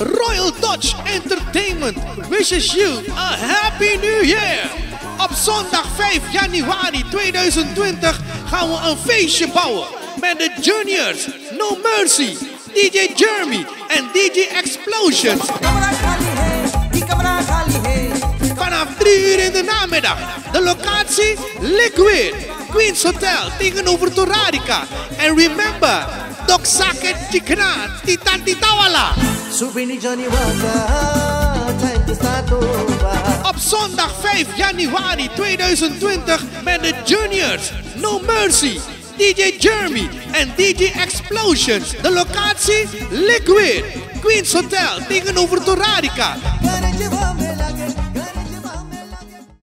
Royal Dutch Entertainment wishes you a Happy New Year. Op zondag 5 januari 2020 gaan we een feestje bouwen met de Juniors, No Mercy, DJ Jeremy en DJ Explosions. Vanaf 3 uur in de namiddag. De locatie Liquid, Queens Hotel tegenover Torarica. En remember, Dok Sakit Chikna, Titan Titawala. Op zondag 5 januari 2020 met de Juniors, No Mercy, DJ Jeremy en DJ Explosions. De locatie Liquid, Queens Hotel tegenover Torarica.